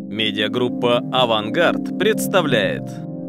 Медиагруппа «Авангард» представляет.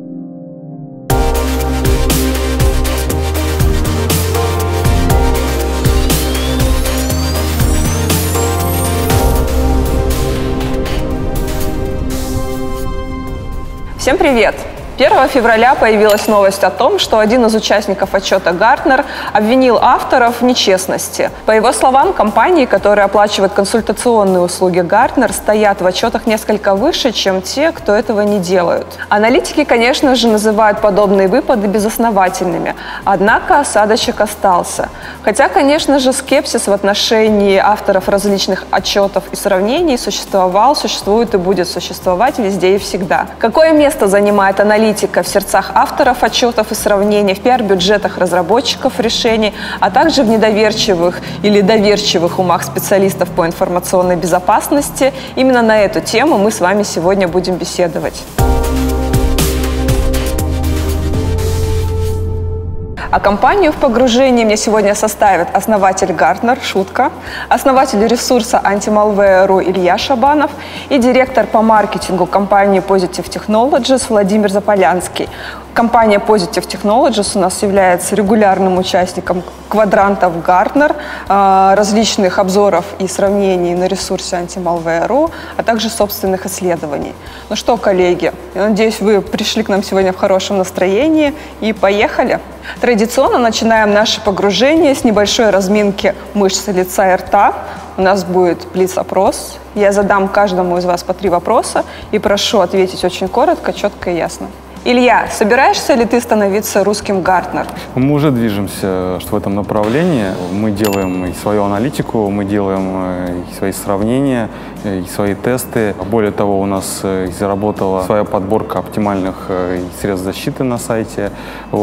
Всем привет! 1 февраля появилась новость о том, что один из участников отчета Гартнер обвинил авторов в нечестности. По его словам, компании, которые оплачивают консультационные услуги Гартнер, стоят в отчетах несколько выше, чем те, кто этого не делают. Аналитики, конечно же, называют подобные выпады безосновательными, однако осадочек остался. Хотя, конечно же, скепсис в отношении авторов различных отчетов и сравнений существовал, существует и будет существовать везде и всегда. Какое место занимает аналитика в сердцах авторов отчетов и сравнений, в пиар-бюджетах разработчиков решений, а также в недоверчивых или доверчивых умах специалистов по информационной безопасности? Именно на эту тему мы с вами сегодня будем беседовать. А компанию в погружении мне сегодня составит основатель Гартнер, шутка, основатель ресурса Antimalware.ru Илья Шабанов и директор по маркетингу компании Positive Technologies Владимир Заполянский. Компания Positive Technologies у нас является регулярным участником квадрантов Гартнер, различных обзоров и сравнений на ресурсе Antimalware.ru, а также собственных исследований. Ну что, коллеги, я надеюсь, вы пришли к нам сегодня в хорошем настроении и поехали. Традиционно начинаем наше погружение с небольшой разминки мышц лица и рта. У нас будет блиц-опрос. Я задам каждому из вас по 3 вопроса и прошу ответить очень коротко, четко и ясно. Илья, собираешься ли ты становиться русским Гартнер? Мы уже движемся в этом направлении. Мы делаем и свою аналитику, мы делаем и свои сравнения, и свои тесты. Более того, у нас заработала своя подборка оптимальных средств защиты на сайте.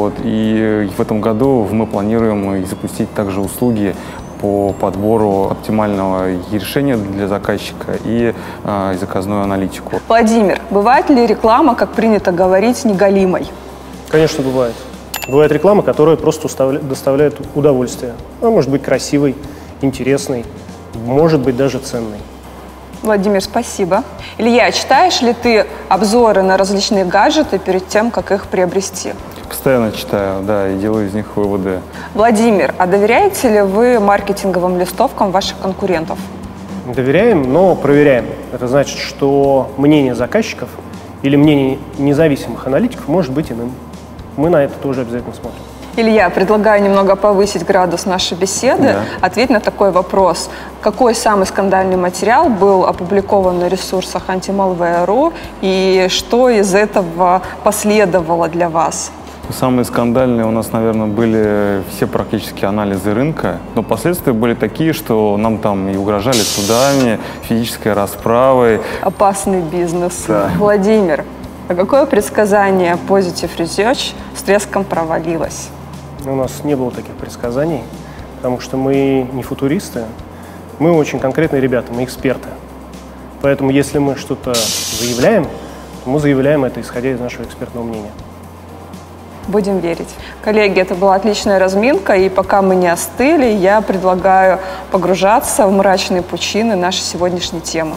И в этом году мы планируем запустить также услуги по подбору оптимального решения для заказчика и заказную аналитику. Владимир, бывает ли реклама, как принято говорить, неголимой? Конечно, бывает. Бывает реклама, которая просто доставляет удовольствие. Она может быть красивой, интересной, может быть даже ценной. Владимир, спасибо. Илья, читаешь ли ты обзоры на различные гаджеты перед тем, как их приобрести? Постоянно читаю, да, и делаю из них выводы. Владимир, а доверяете ли вы маркетинговым листовкам ваших конкурентов? Доверяем, но проверяем. Это значит, что мнение заказчиков или мнение независимых аналитиков может быть иным. Мы на это тоже обязательно смотрим. Илья, предлагаю немного повысить градус нашей беседы. Да. Ответь на такой вопрос. Какой самый скандальный материал был опубликован на ресурсах Antimalware.ru и что из этого последовало для вас? Самые скандальные у нас, наверное, были все практически анализы рынка, но последствия были такие, что нам там и угрожали судами, физической расправой. Опасный бизнес. Да. Владимир, а какое предсказание Positive Research с треском провалилось? У нас не было таких предсказаний, потому что мы не футуристы, мы очень конкретные ребята, мы эксперты. Поэтому если мы что-то заявляем, то мы заявляем это, исходя из нашего экспертного мнения. Будем верить. Коллеги, это была отличная разминка, и пока мы не остыли, я предлагаю погружаться в мрачные пучины нашей сегодняшней темы.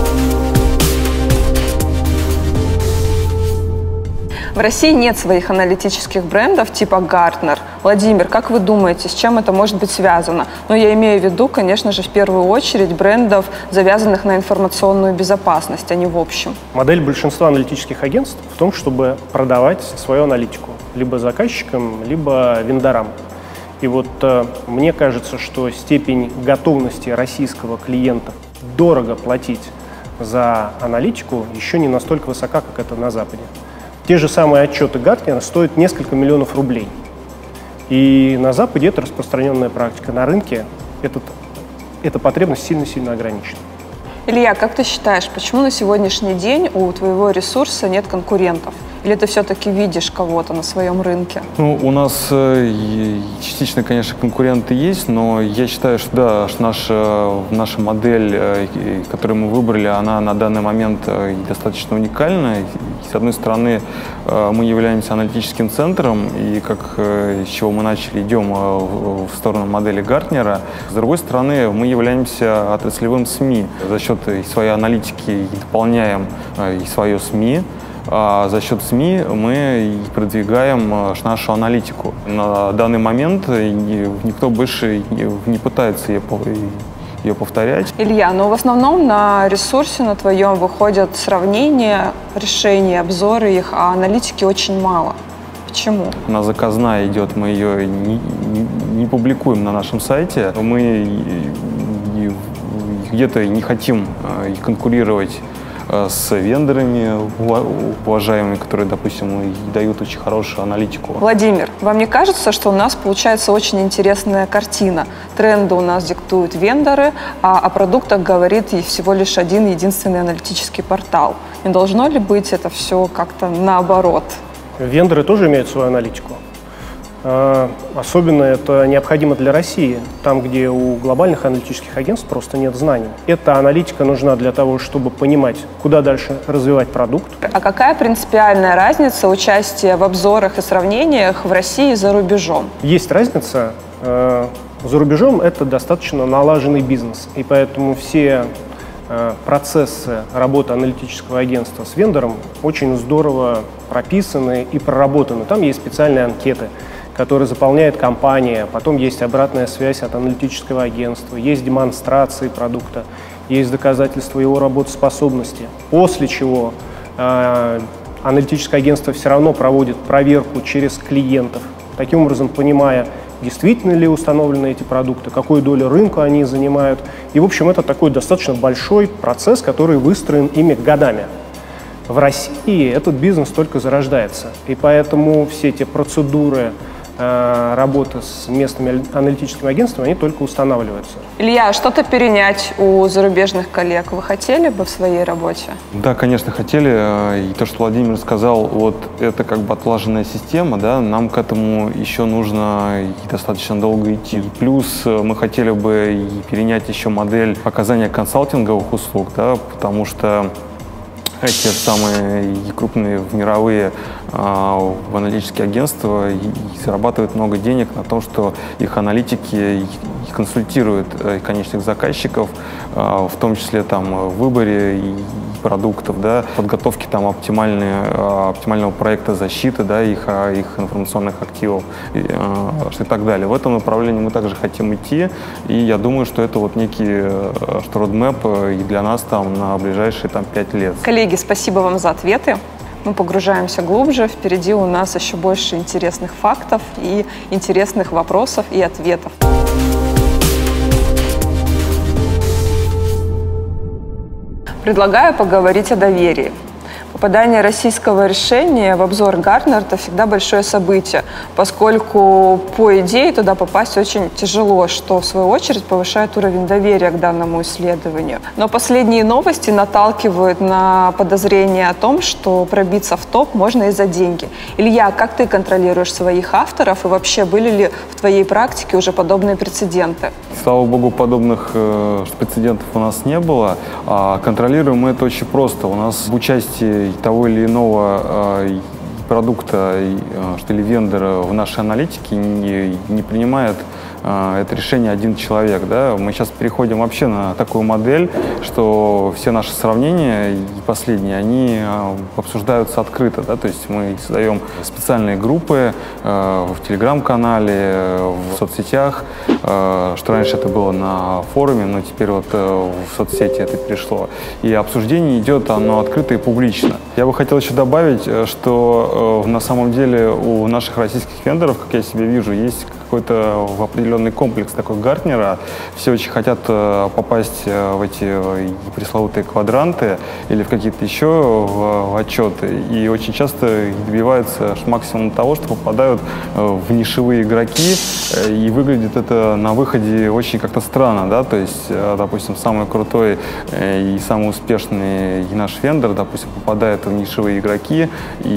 В России нет своих аналитических брендов типа Гартнер. Владимир, как вы думаете, с чем это может быть связано? Ну, я имею в виду, конечно же, в первую очередь брендов, завязанных на информационную безопасность, а не в общем. Модель большинства аналитических агентств в том, чтобы продавать свою аналитику либо заказчикам, либо вендорам. И мне кажется, что степень готовности российского клиента дорого платить за аналитику еще не настолько высока, как это на Западе. Те же самые отчеты Гартнера стоят несколько миллионов рублей. И на Западе это распространенная практика. На рынке эта потребность сильно-сильно ограничена. Илья, как ты считаешь, почему на сегодняшний день у твоего ресурса нет конкурентов? Или ты все-таки видишь кого-то на своем рынке? Ну, у нас частично, конечно, конкуренты есть, но я считаю, что да, что наша модель, которую мы выбрали, она на данный момент достаточно уникальна. С одной стороны, мы являемся аналитическим центром, и с чего мы начали, идем в сторону модели Гартнера. С другой стороны, мы являемся отраслевым СМИ. За счет своей аналитики дополняем и свое СМИ. А за счет СМИ мы продвигаем нашу аналитику. На данный момент никто больше не пытается ее повторять. Илья, но в основном на ресурсе на твоем выходят сравнения, решения, обзоры их, а аналитики очень мало. Почему? Она заказная идет, мы ее не публикуем на нашем сайте. Мы где-то не хотим конкурировать с вендорами уважаемыми, которые, допустим, дают очень хорошую аналитику. Владимир, вам не кажется, что у нас получается очень интересная картина? Тренды у нас диктуют вендоры, а о продуктах говорит и всего лишь один единственный аналитический портал. Не должно ли быть это все как-то наоборот? Вендоры тоже имеют свою аналитику. Особенно это необходимо для России, там, где у глобальных аналитических агентств просто нет знаний. Эта аналитика нужна для того, чтобы понимать, куда дальше развивать продукт. А какая принципиальная разница участия в обзорах и сравнениях в России и за рубежом? Есть разница. За рубежом это достаточно налаженный бизнес, и поэтому все процессы работы аналитического агентства с вендором очень здорово прописаны и проработаны. Там есть специальные анкеты, которые заполняет компания, потом есть обратная связь от аналитического агентства, есть демонстрации продукта, есть доказательства его работоспособности. После чего аналитическое агентство все равно проводит проверку через клиентов, таким образом понимая, действительно ли установлены эти продукты, какую долю рынка они занимают. И, в общем, это такой достаточно большой процесс, который выстроен ими годами. В России этот бизнес только зарождается, и поэтому все эти процедуры работы с местными аналитическими агентствами, они только устанавливаются. Илья, что-то перенять у зарубежных коллег вы хотели бы в своей работе? Да, конечно, хотели. И то, что Владимир сказал, вот это как бы отлаженная система, да, нам к этому еще нужно достаточно долго идти. Плюс мы хотели бы перенять еще модель оказания консалтинговых услуг, да, потому что те же самые крупные мировые аналитические агентства зарабатывают много денег на том, что их аналитики консультируют конечных заказчиков, в том числе там в выборе продуктов, да, подготовке там оптимального проекта защиты, да, их информационных активов и так далее. В этом направлении мы также хотим идти, и я думаю, что это вот некий родмэп и для нас там на ближайшие 5 лет. Коллеги, спасибо вам за ответы. Мы погружаемся глубже. Впереди у нас еще больше интересных фактов и интересных вопросов и ответов. Предлагаю поговорить о доверии. Попадание российского решения в обзор Гартнер – это всегда большое событие, поскольку, по идее, туда попасть очень тяжело, что, в свою очередь, повышает уровень доверия к данному исследованию. Но последние новости наталкивают на подозрение о том, что пробиться в топ можно и за деньги. Илья, как ты контролируешь своих авторов, и вообще были ли в твоей практике уже подобные прецеденты? Слава богу, подобных прецедентов у нас не было. Контролируем мы это очень просто. У нас в участии того или иного продукта или вендора в нашей аналитике не принимает это решение один человек. Да? Мы сейчас переходим вообще на такую модель, что все наши сравнения последние, они обсуждаются открыто. Да? То есть мы создаем специальные группы в телеграм-канале, в соцсетях, что раньше это было на форуме, но теперь вот в соцсети это перешло. И обсуждение идет, оно открыто и публично. Я бы хотел еще добавить, что на самом деле у наших российских вендоров, как я себе вижу, есть какой-то в определенный комплекс такой Гартнера. Все очень хотят попасть в эти пресловутые квадранты или в какие-то еще отчеты. И очень часто добиваются максимум того, что попадают в нишевые игроки. И выглядит это на выходе очень как-то странно, да, то есть, допустим, самый крутой и самый успешный наш вендор, допустим, попадает в нишевые игроки,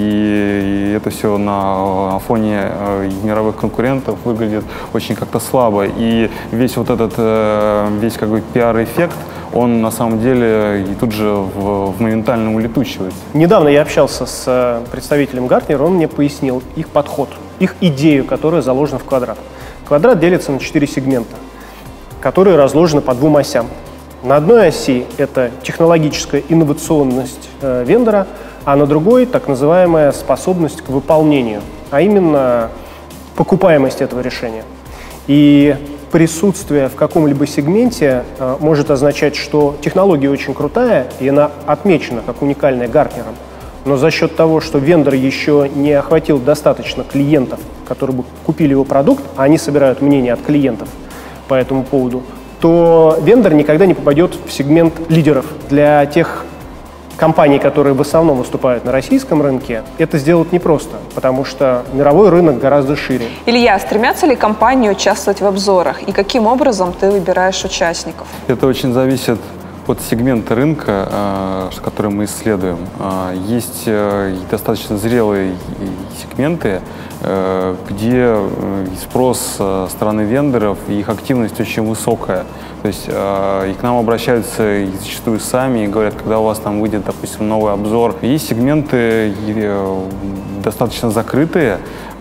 и это все на фоне мировых конкурентов выглядит очень как-то слабо. И весь вот этот, весь как бы пиар-эффект, он на самом деле и тут же моментально улетучивается. Недавно я общался с представителем Гартнера, он мне пояснил их подход, их идею, которая заложена в квадрат. Квадрат делится на 4 сегмента, которые разложены по 2 осям. На одной оси это технологическая инновационность вендора, а на другой так называемая способность к выполнению, а именно покупаемость этого решения. И присутствие в каком-либо сегменте может означать, что технология очень крутая, и она отмечена как уникальная Гартнером, но за счет того, что вендор еще не охватил достаточно клиентов, которые бы купили его продукт, а они собирают мнение от клиентов по этому поводу, то вендор никогда не попадет в сегмент лидеров. Для тех компаний, которые в основном выступают на российском рынке, это сделать непросто, потому что мировой рынок гораздо шире. Илья, стремятся ли компании участвовать в обзорах? И каким образом ты выбираешь участников? Это очень зависит от сегмента рынка, который мы исследуем. Есть достаточно зрелые сегменты, где спрос со стороны вендоров и их активность очень высокая. То есть и к нам обращаются и зачастую сами и говорят, когда у вас там выйдет, допустим, новый обзор. Есть сегменты достаточно закрытые,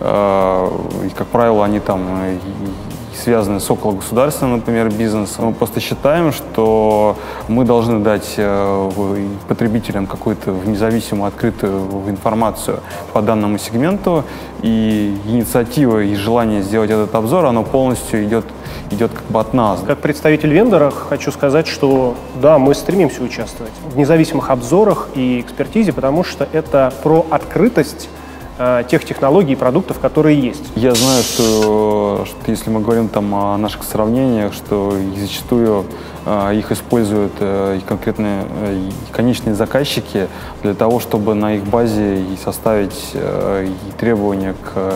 и, как правило, они там связаны с окологосударственным, например, бизнесом. Мы просто считаем, что мы должны дать потребителям какую-то независимую, открытую информацию по данному сегменту, и инициатива и желание сделать этот обзор, оно полностью идет как бы от нас. Как представитель вендора хочу сказать, что да, мы стремимся участвовать в независимых обзорах и экспертизе, потому что это про открытость тех технологий и продуктов, которые есть. Я знаю, что если мы говорим там о наших сравнениях, что зачастую их используют и конкретные и конечные заказчики для того, чтобы на их базе и составить и требования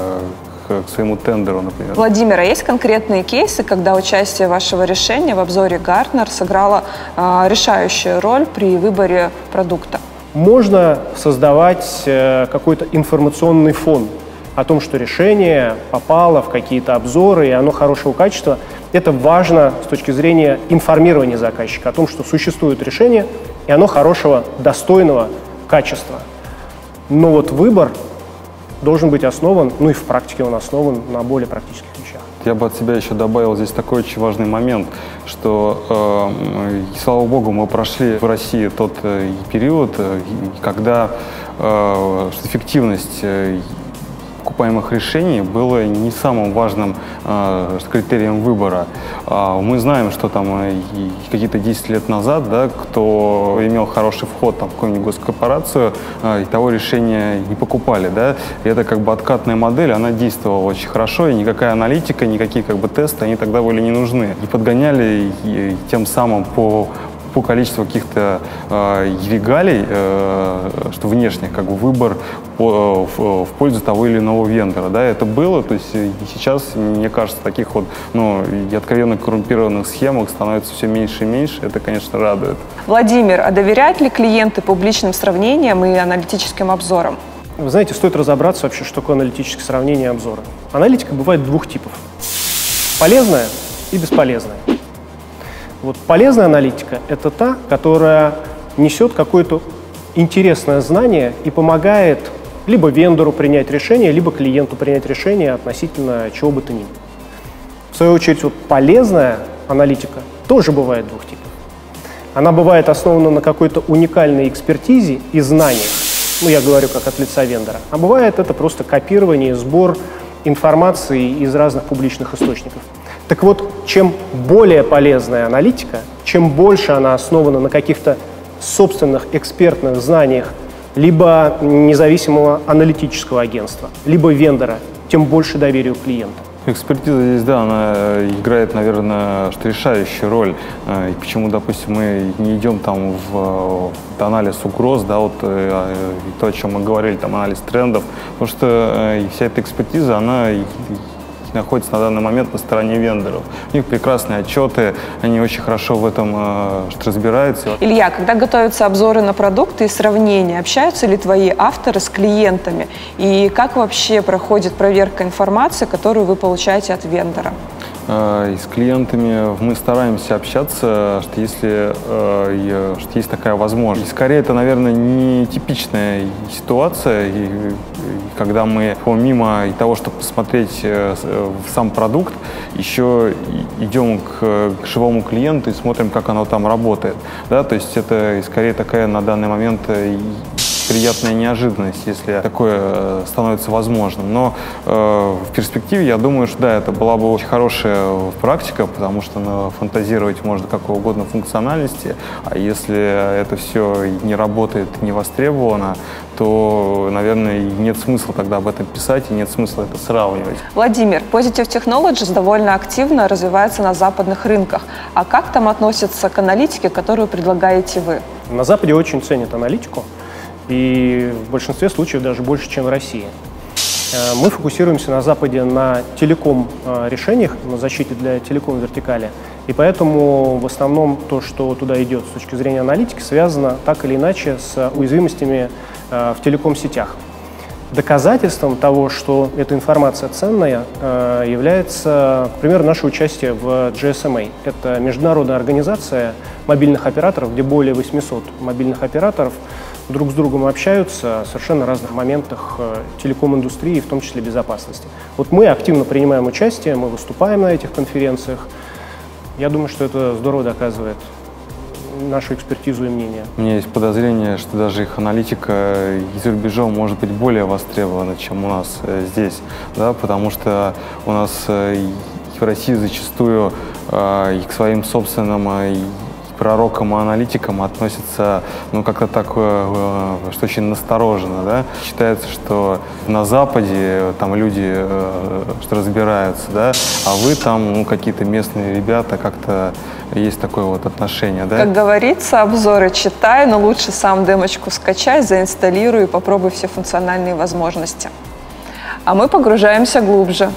к своему тендеру, например. Владимир, а есть конкретные кейсы, когда участие вашего решения в обзоре Гартнер сыграло решающую роль при выборе продукта? Можно создавать какой-то информационный фон о том, что решение попало в какие-то обзоры, и оно хорошего качества. Это важно с точки зрения информирования заказчика о том, что существует решение, и оно хорошего, достойного качества. Но вот выбор должен быть основан, ну и в практике он основан на более практических вещах. Я бы от себя еще добавил здесь такой очень важный момент, что, слава богу, мы прошли в России тот период, когда эффективность покупаемых решений было не самым важным критерием выбора. Мы знаем, что там какие-то 10 лет назад, да, кто имел хороший вход там, в какую-нибудь госкорпорацию, и того решения не покупали. Да? И это как бы откатная модель, она действовала очень хорошо, и никакая аналитика, никакие как бы тесты, они тогда были не нужны. И подгоняли и тем самым по количеству каких-то регалий, что внешних, как бы выбор в пользу того или иного вендора. Да, это было, то есть и сейчас, мне кажется, таких вот, и откровенно коррумпированных схемах становится все меньше и меньше. Это, конечно, радует. Владимир, а доверяют ли клиенты публичным сравнениям и аналитическим обзорам? Вы знаете, стоит разобраться вообще, что такое аналитическое сравнение и обзоры. Аналитика бывает 2 типов. Полезная и бесполезная. Вот полезная аналитика – это та, которая несет какое-то интересное знание и помогает либо вендору принять решение, либо клиенту принять решение относительно чего бы то ни было. В свою очередь, вот полезная аналитика тоже бывает 2 типов. Она бывает основана на какой-то уникальной экспертизе и знаниях, я говорю как от лица вендора, а бывает это просто копирование, сбор информации из разных публичных источников. Так вот, чем более полезная аналитика, чем больше она основана на каких-то собственных экспертных знаниях либо независимого аналитического агентства, либо вендора, тем больше доверия у клиента. Экспертиза здесь, да, она играет, наверное, решающую роль. И почему, допустим, мы не идем там в анализ угроз, да, вот то, о чем мы говорили, там анализ трендов, потому что вся эта экспертиза, она находится на данный момент на стороне вендоров. У них прекрасные отчеты, они очень хорошо в этом разбираются. Илья, когда готовятся обзоры на продукты и сравнения, общаются ли твои авторы с клиентами? И как вообще проходит проверка информации, которую вы получаете от вендора? И с клиентами мы стараемся общаться, что если что есть такая возможность. Скорее, это, наверное, не типичная ситуация, когда мы помимо того, чтобы посмотреть в сам продукт, еще идем к живому клиенту и смотрим, как оно там работает. Да? То есть это скорее такая на данный момент приятная неожиданность, если такое становится возможным. Но в перспективе, я думаю, что да, это была бы очень хорошая практика, потому что фантазировать можно какой угодно функциональности, а если это все не работает, не востребовано, то, наверное, нет смысла тогда об этом писать и нет смысла это сравнивать. Владимир, Positive Technologies довольно активно развивается на западных рынках. А как там относятся к аналитике, которую предлагаете вы? На Западе очень ценят аналитику. И в большинстве случаев даже больше, чем в России. Мы фокусируемся на Западе на телеком-решениях, на защите для телеком-вертикали. И поэтому в основном то, что туда идет с точки зрения аналитики, связано так или иначе с уязвимостями в телеком-сетях. Доказательством того, что эта информация ценная, является, например, наше участие в GSMA. Это международная организация мобильных операторов, где более 800 мобильных операторов друг с другом общаются в совершенно разных моментах телеком-индустрии, в том числе безопасности. Вот мы активно принимаем участие, мы выступаем на этих конференциях. Я думаю, что это здорово доказывает нашу экспертизу и мнение. У меня есть подозрение, что даже их аналитика за рубежом может быть более востребована, чем у нас здесь, да, потому что у нас в России зачастую и к своим собственным пророкам и аналитикам относятся, ну, как-то так, что очень настороженно, да. Считается, что на Западе там люди что разбираются, да, а вы там, ну, какие-то местные ребята, как-то есть такое вот отношение, да. Как говорится, обзоры читай, но лучше сам демочку скачай, заинсталируй и попробуй все функциональные возможности. А мы погружаемся глубже.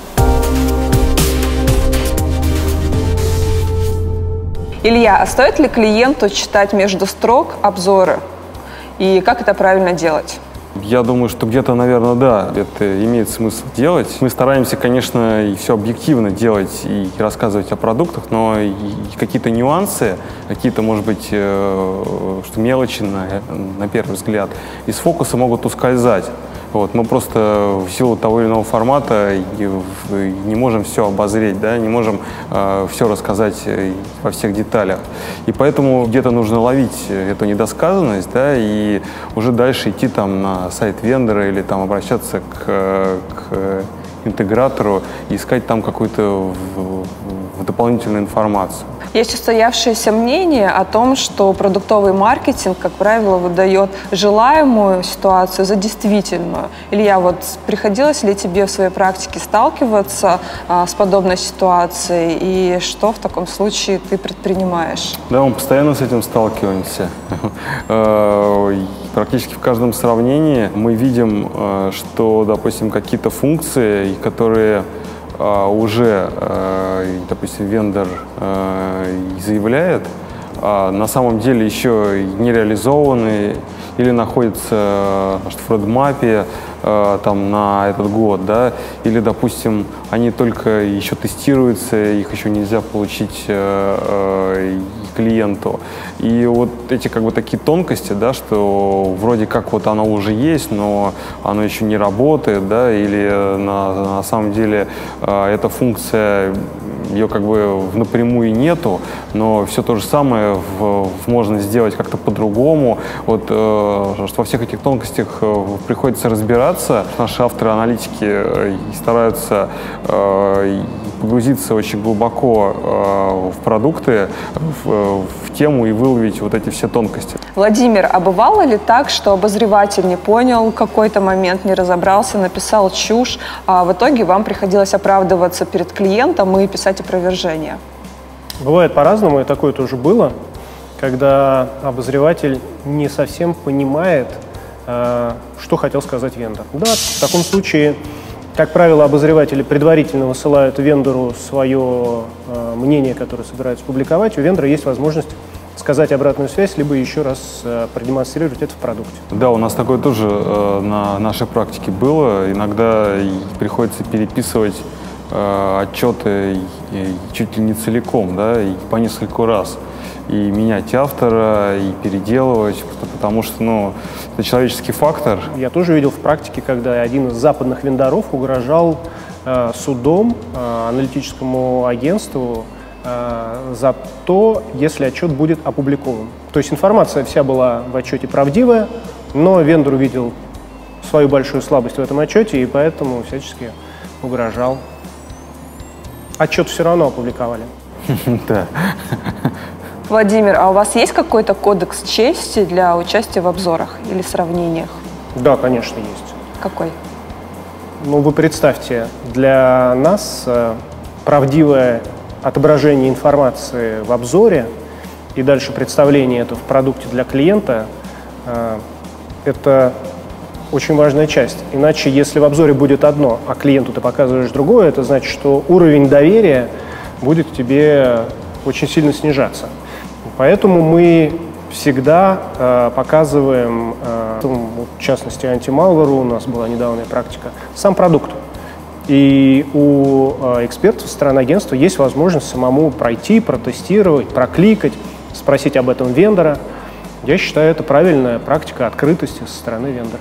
Илья, а стоит ли клиенту читать между строк обзоры? И как это правильно делать? Я думаю, что где-то, наверное, да, это имеет смысл делать. Мы стараемся, конечно, и все объективно делать и рассказывать о продуктах, но и какие-то нюансы, какие-то, может быть, что мелочи на первый взгляд, из фокуса могут ускользать. Вот, мы просто в силу того или иного формата не можем все обозреть, да, не можем все рассказать во всех деталях. И поэтому где-то нужно ловить эту недосказанность, да, и уже дальше идти там на сайт вендора или там обращаться к интегратору и искать там какую-то дополнительную информацию. Есть устоявшееся мнение о том, что продуктовый маркетинг, как правило, выдает желаемую ситуацию за действительную. Илья, вот приходилось ли тебе в своей практике сталкиваться с подобной ситуацией, и что в таком случае ты предпринимаешь? Да, мы постоянно с этим сталкиваемся. Практически в каждом сравнении мы видим, что, допустим, какие-то функции, которые уже, допустим, вендор заявляет, на самом деле еще не реализованы или находятся в родмапе там на этот год, да, или, допустим, они только еще тестируются, их еще нельзя получить клиенту. И вот эти как бы такие тонкости, да, что вроде как вот оно уже есть, но оно еще не работает, да, или на самом деле эта функция ее как бы напрямую нету, но все то же самое можно сделать как-то по-другому. Вот что во всех этих тонкостях приходится разбираться. Наши авторы-аналитики стараются погрузиться очень глубоко в продукты, в тему и выловить вот эти все тонкости. Владимир, а бывало ли так, что обозреватель не понял какой-то момент, не разобрался, написал чушь, а в итоге вам приходилось оправдываться перед клиентом и писать опровержение? Бывает по-разному, и такое тоже было, когда обозреватель не совсем понимает, что хотел сказать вендор. Да, в таком случае, как правило, обозреватели предварительно высылают вендору свое мнение, которое собираются публиковать. У вендора есть возможность сказать обратную связь, либо еще раз продемонстрировать это в продукте. Да, у нас такое тоже на нашей практике было. Иногда приходится переписывать отчеты чуть ли не целиком, да, и по нескольку раз. И менять автора, и переделывать, потому что, ну, это человеческий фактор. Я тоже видел в практике, когда один из западных вендоров угрожал судом аналитическому агентству за то, если отчет будет опубликован. То есть информация вся была в отчете правдивая, но вендор увидел свою большую слабость в этом отчете и поэтому всячески угрожал. Отчет все равно опубликовали. Да. Владимир, а у вас есть какой-то кодекс чести для участия в обзорах или сравнениях? Да, конечно, есть. Какой? Ну, вы представьте, для нас правдивое отображение информации в обзоре и дальше представление этого в продукте для клиента это очень важная часть. Иначе, если в обзоре будет одно, а клиенту ты показываешь другое, это значит, что уровень доверия будет к тебе очень сильно снижаться. Поэтому мы всегда показываем, в частности, Anti-Malware, у нас была недавняя практика, сам продукт. И у экспертов стороны агентства есть возможность самому пройти, протестировать, прокликать, спросить об этом вендора. Я считаю, это правильная практика открытости со стороны вендора.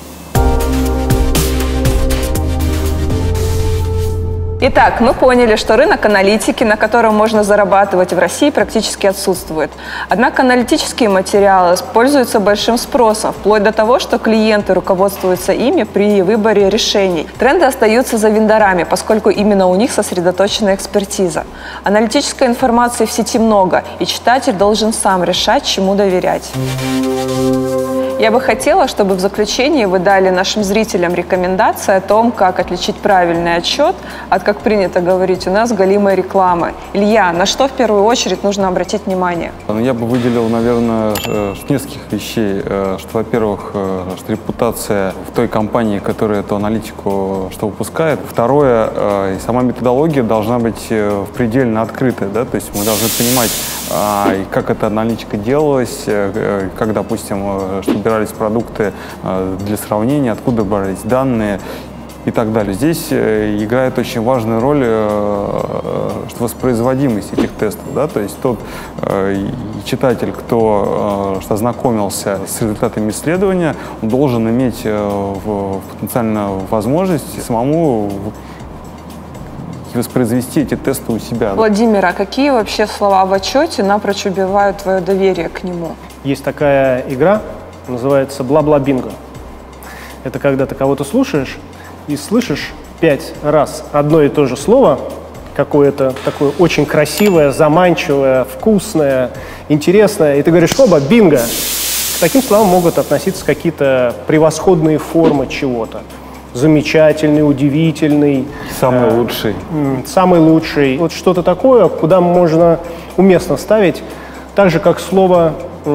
Итак, мы поняли, что рынок аналитики, на котором можно зарабатывать, в России практически отсутствует. Однако аналитические материалы пользуются большим спросом, вплоть до того, что клиенты руководствуются ими при выборе решений. Тренды остаются за вендорами, поскольку именно у них сосредоточена экспертиза. Аналитической информации в сети много, и читатель должен сам решать, чему доверять. Я бы хотела, чтобы в заключении вы дали нашим зрителям рекомендации о том, как отличить правильный отчет от, как принято говорить у нас, галимой рекламы. Илья, на что в первую очередь нужно обратить внимание? Я бы выделил, наверное, нескольких вещей. Что, во-первых, что репутация в той компании, которая эту аналитику выпускает. Второе, сама методология должна быть предельно открытая, да? То есть мы должны понимать, как эта аналитика делалась, как, допустим, что убирались продукты для сравнения, откуда брались данные и так далее. Здесь играет очень важную роль воспроизводимость этих тестов. Да? То есть тот читатель, кто ознакомился с результатами исследования, он должен иметь потенциально возможность самому воспроизвести эти тесты у себя. Владимир, а какие вообще слова в отчете напрочь убивают твое доверие к нему? Есть такая игра, называется «Бла-бла-бинго». Это когда ты кого-то слушаешь и слышишь 5 раз одно и то же слово, какое-то такое очень красивое, заманчивое, вкусное, интересное, и ты говоришь: оба, бинго! К таким словам могут относиться какие-то превосходные формы чего-то. Замечательный, удивительный. Самый лучший. Самый лучший. Вот что-то такое, куда можно уместно ставить, так же, как слово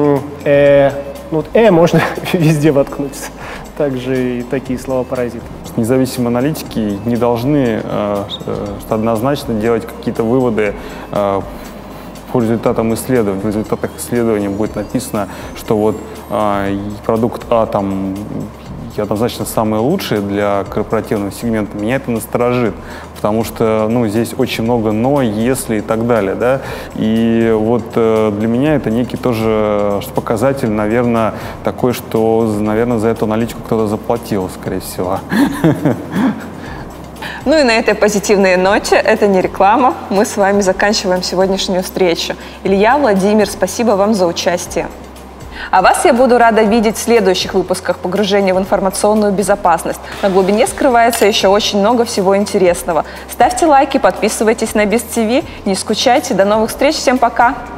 можно везде воткнуть. Также и такие слова-паразиты. Независимые аналитики не должны однозначно делать какие-то выводы по результатам исследований. В результатах исследования будет написано, что вот продукт А там однозначно самый лучший для корпоративного сегмента. Меня это насторожит, потому что здесь очень много «но», «если» и так далее. Да? И вот для меня это некий тоже показатель, наверное, такой, что, наверное, за эту аналитику кто-то заплатил, скорее всего. Ну и на этой позитивной ноте, это не реклама, мы с вами заканчиваем сегодняшнюю встречу. Илья, Владимир, спасибо вам за участие. А вас я буду рада видеть в следующих выпусках погружения в информационную безопасность. На глубине скрывается еще очень много всего интересного. Ставьте лайки, подписывайтесь на BizTV, не скучайте. До новых встреч, всем пока!